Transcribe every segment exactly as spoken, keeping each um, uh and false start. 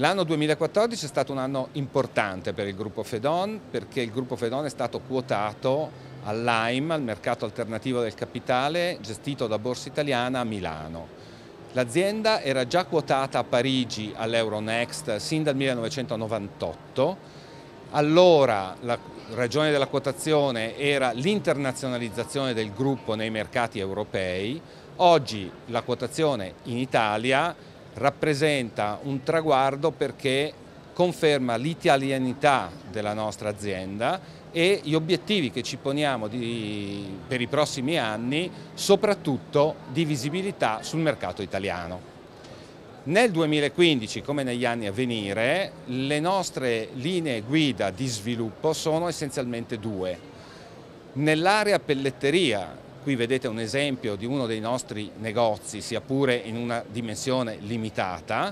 L'anno duemilaquattordici è stato un anno importante per il gruppo Fedon perché il gruppo Fedon è stato quotato all'A I M, al mercato alternativo del capitale, gestito da Borsa Italiana a Milano. L'azienda era già quotata a Parigi all'Euronext sin dal millenovecentonovantotto. Allora la ragione della quotazione era l'internazionalizzazione del gruppo nei mercati europei. Oggi la quotazione in Italia rappresenta un traguardo perché conferma l'italianità della nostra azienda e gli obiettivi che ci poniamo di, per i prossimi anni, soprattutto di visibilità sul mercato italiano. Nel duemilaquindici, come negli anni a venire, le nostre linee guida di sviluppo sono essenzialmente due. Nell'area pelletteria, qui vedete un esempio di uno dei nostri negozi, sia pure in una dimensione limitata,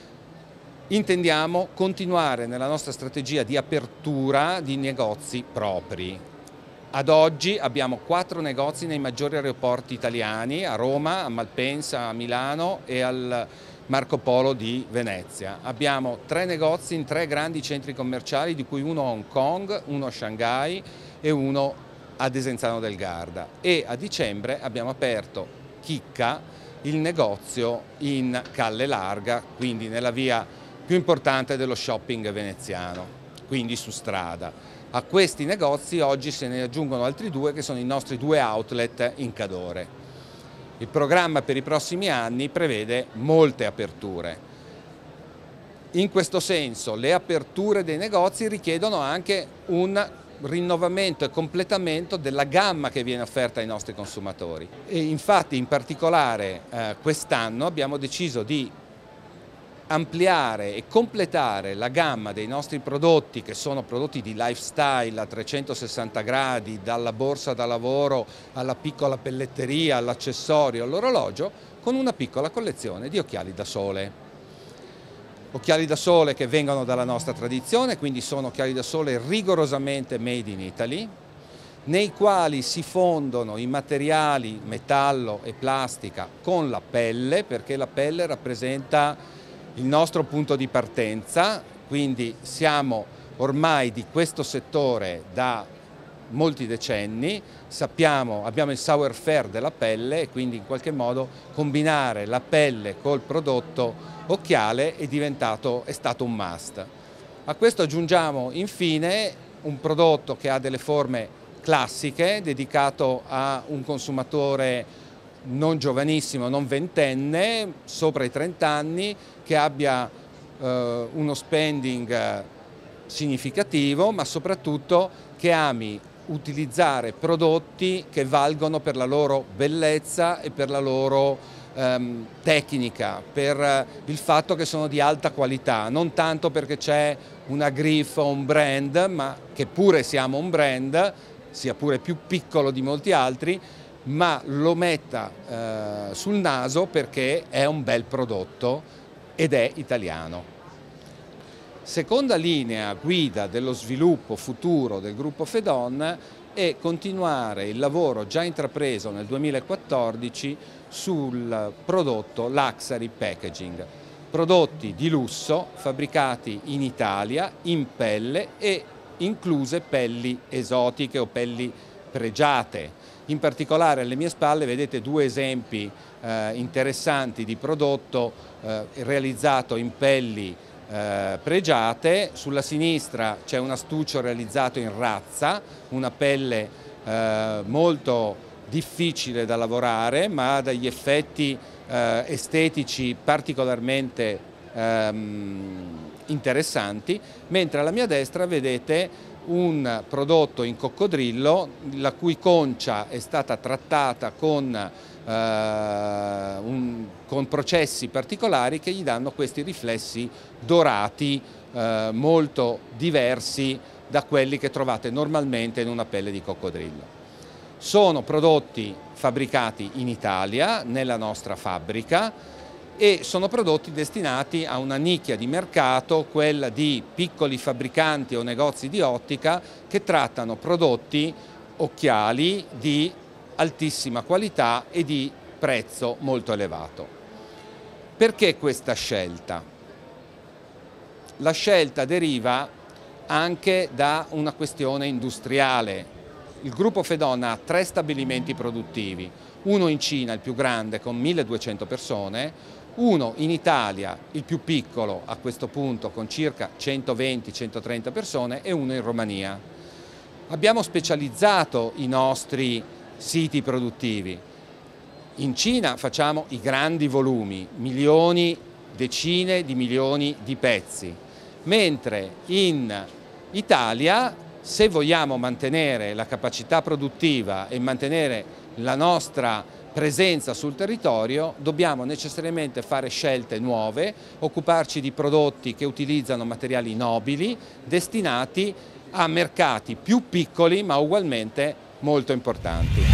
intendiamo continuare nella nostra strategia di apertura di negozi propri. Ad oggi abbiamo quattro negozi nei maggiori aeroporti italiani, a Roma, a Malpensa, a Milano e al Marco Polo di Venezia. Abbiamo tre negozi in tre grandi centri commerciali, di cui uno a Hong Kong, uno a Shanghai e uno a Desenzano del Garda. E a dicembre abbiamo aperto Chicca, il negozio in Calle Larga, quindi nella via più importante dello shopping veneziano, quindi su strada. A questi negozi oggi se ne aggiungono altri due che sono i nostri due outlet in Cadore. Il programma per i prossimi anni prevede molte aperture. In questo senso le aperture dei negozi richiedono anche un rinnovamento e completamento della gamma che viene offerta ai nostri consumatori. E infatti in particolare eh, quest'anno abbiamo deciso di ampliare e completare la gamma dei nostri prodotti, che sono prodotti di lifestyle a trecentosessanta gradi, dalla borsa da lavoro alla piccola pelletteria, all'accessorio, all'orologio, con una piccola collezione di occhiali da sole. Occhiali da sole che vengono dalla nostra tradizione, quindi sono occhiali da sole rigorosamente made in Italy, nei quali si fondono i materiali metallo e plastica con la pelle, perché la pelle rappresenta il nostro punto di partenza, quindi siamo ormai di questo settore da molti decenni, sappiamo, abbiamo il savoir-faire della pelle e quindi in qualche modo combinare la pelle col prodotto occhiale è diventato, è stato un must. A questo aggiungiamo infine un prodotto che ha delle forme classiche, dedicato a un consumatore non giovanissimo, non ventenne, sopra i trenta anni, che abbia eh, uno spending significativo, ma soprattutto che ami utilizzare prodotti che valgono per la loro bellezza e per la loro ehm, tecnica, per il fatto che sono di alta qualità, non tanto perché c'è una griffa o un brand, ma che pure siamo un brand, sia pure più piccolo di molti altri, ma lo metta eh, sul naso perché è un bel prodotto ed è italiano. Seconda linea guida dello sviluppo futuro del gruppo Fedon è continuare il lavoro già intrapreso nel duemilaquattordici sul prodotto Luxury Packaging, prodotti di lusso fabbricati in Italia in pelle e incluse pelli esotiche o pelli pregiate. In particolare alle mie spalle vedete due esempi eh, interessanti di prodotto eh, realizzato in pelli eh, pregiate. Sulla sinistra c'è un astuccio realizzato in razza, una pelle eh, molto difficile da lavorare ma ha degli effetti eh, estetici particolarmente ehm, interessanti, mentre alla mia destra vedete un prodotto in coccodrillo la cui concia è stata trattata con, eh, un, con processi particolari che gli danno questi riflessi dorati eh, molto diversi da quelli che trovate normalmente in una pelle di coccodrillo. Sono prodotti fabbricati in Italia, nella nostra fabbrica, e sono prodotti destinati a una nicchia di mercato, quella di piccoli fabbricanti o negozi di ottica che trattano prodotti occhiali di altissima qualità e di prezzo molto elevato. Perché questa scelta? la scelta deriva anche da una questione industriale. Il gruppo Fedon ha tre stabilimenti produttivi, uno in Cina, il più grande, con milleduecento persone, uno in Italia, il più piccolo a questo punto, con circa centoventi centotrenta persone, e uno in Romania. Abbiamo specializzato i nostri siti produttivi. In Cina facciamo i grandi volumi, milioni, decine di milioni di pezzi, mentre in Italia, se vogliamo mantenere la capacità produttiva e mantenere la nostra presenza sul territorio, dobbiamo necessariamente fare scelte nuove, occuparci di prodotti che utilizzano materiali nobili, destinati a mercati più piccoli ma ugualmente molto importanti.